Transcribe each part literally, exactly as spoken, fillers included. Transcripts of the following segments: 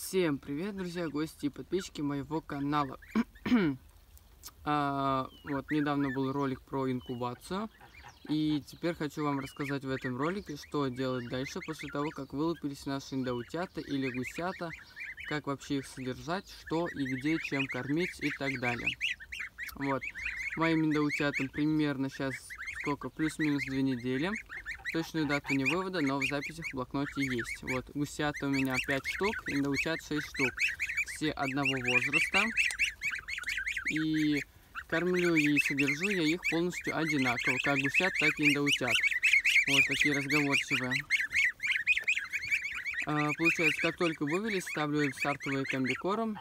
Всем привет, друзья, гости и подписчики моего канала. а, вот, недавно был ролик про инкубацию. И теперь хочу вам рассказать в этом ролике, что делать дальше после того, как вылупились наши индоутята или гусята, как вообще их содержать, что и где, чем кормить и так далее. Вот, моим индоутятам примерно сейчас сколько, плюс-минус две недели. Точную дату не вывода, но в записях в блокноте есть. Вот, гусята у меня пять штук, индоутят шесть штук. Все одного возраста. И кормлю и содержу я их полностью одинаково, как гусят, так и индоутят. Вот такие разговорчивые. А, получается, как только вывели, ставлю стартовый комбикорм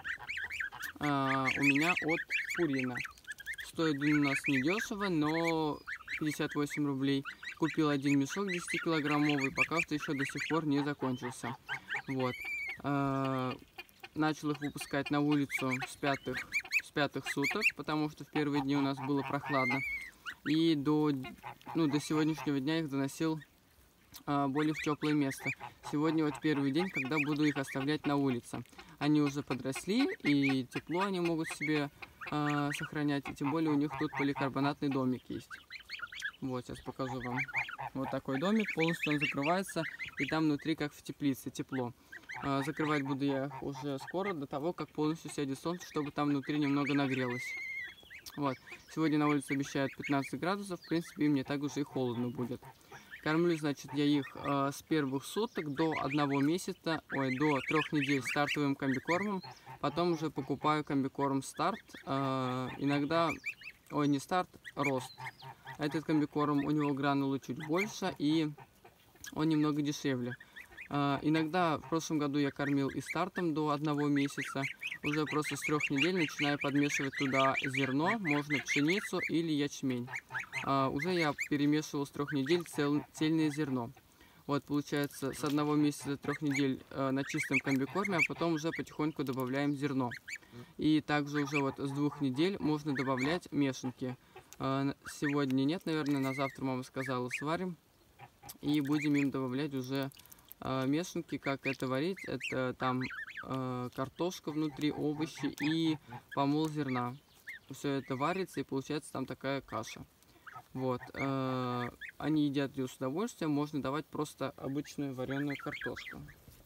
а, у меня от Purina. Стоит он у нас недешево, но пятьдесят восемь рублей. Купил один мешок десятикилограммовый, пока что еще до сих пор не закончился. Вот. А, начал их выпускать на улицу с пятых, с пятых суток, потому что в первые дни у нас было прохладно. И до, ну, до сегодняшнего дня их доносил а, более в теплое место. Сегодня вот первый день, когда буду их оставлять на улице. Они уже подросли, и тепло они могут себе а, сохранять. И тем более у них тут поликарбонатный домик есть. Вот, сейчас покажу вам. Вот такой домик, полностью он закрывается, и там внутри, как в теплице, тепло. А, закрывать буду я их уже скоро, до того, как полностью сядет солнце, чтобы там внутри немного нагрелось. Вот, сегодня на улице обещают пятнадцать градусов, в принципе, им не так уж и холодно будет. Кормлю, значит, я их а, с первых суток до одного месяца, ой, до трех недель стартовым комбикормом, потом уже покупаю комбикорм старт, а, иногда, ой, не старт, рост. Этот комбикорм, у него гранулы чуть больше, и он немного дешевле. А, иногда в прошлом году я кормил и стартом до одного месяца. Уже просто с трех недель начинаю подмешивать туда зерно, можно пшеницу или ячмень. А, уже я перемешивал с трех недель цел, цельное зерно. Вот, получается, с одного месяца до трех недель э, на чистом комбикорме, а потом уже потихоньку добавляем зерно. И также уже вот с двух недель можно добавлять мешанки. Сегодня нет, наверное, на завтра мама сказала, сварим. И будем им добавлять уже э, мешанки, как это варить. Это там э, картошка внутри, овощи и помол зерна. Все это варится, и получается там такая каша. Вот. Э, они едят ее с удовольствием. Можно давать просто обычную вареную картошку.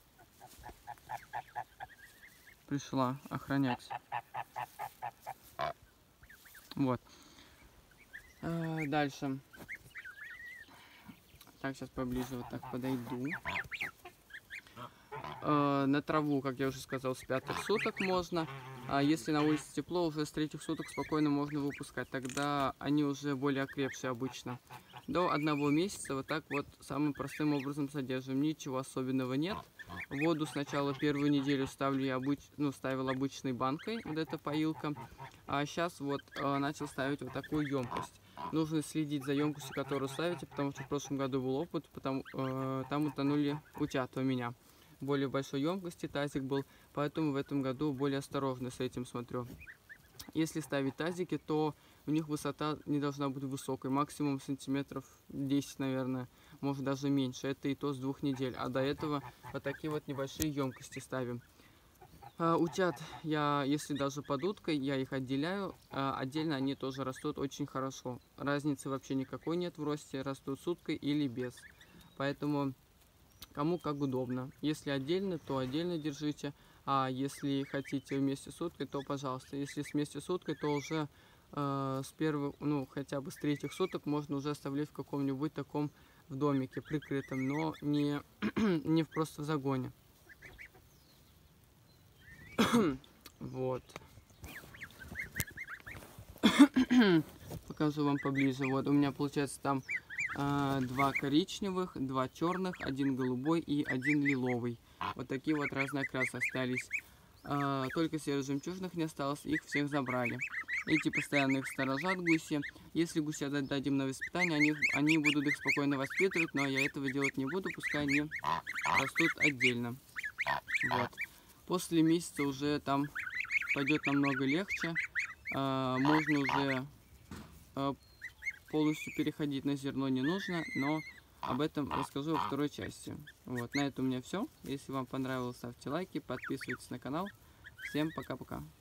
Пришла охранять. Вот. Дальше. Так, сейчас поближе вот так подойду. На траву, как я уже сказал, с пятых суток можно. А если на улице тепло, уже с третьих суток спокойно можно выпускать. Тогда они уже более окрепшие обычно. До одного месяца вот так вот самым простым образом содержим. Ничего особенного нет. Воду сначала первую неделю ставлю я обыч... ну, ставил обычной банкой, вот эта поилка. А сейчас вот э, начал ставить вот такую емкость. Нужно следить за емкостью, которую ставите, потому что в прошлом году был опыт, потому, э, там утонули утята у меня. Более большой емкости тазик был, поэтому в этом году более осторожно с этим смотрю. Если ставить тазики, то у них высота не должна быть высокой, максимум сантиметров десять, наверное, может даже меньше. Это и то с двух недель, а до этого вот такие вот небольшие емкости ставим. А, утят я, если даже под уткой, я их отделяю, а отдельно они тоже растут очень хорошо. Разницы вообще никакой нет в росте, растут с уткой или без. Поэтому кому как удобно. Если отдельно, то отдельно держите, а если хотите вместе с уткой, то пожалуйста. Если вместе с уткой, то уже э, с первых, ну хотя бы с третьих суток можно уже оставлять в каком-нибудь таком в домике прикрытом, но не, не просто в загоне. Вот. Покажу вам поближе. Вот у меня получается там э, два коричневых, два черных, один голубой и один лиловый. Вот такие вот разные окрасы остались. Э, только серо-жемчужных не осталось, их всех забрали. Эти постоянно их сторожат гуси. Если гуся дадим на воспитание, они, они будут их спокойно воспитывать, но я этого делать не буду, пускай они растут отдельно. Вот. После месяца уже там пойдет намного легче. А, можно уже а, полностью переходить на зерно не нужно, но об этом расскажу во второй части. Вот, на этом у меня все. Если вам понравилось, ставьте лайки, подписывайтесь на канал. Всем пока-пока.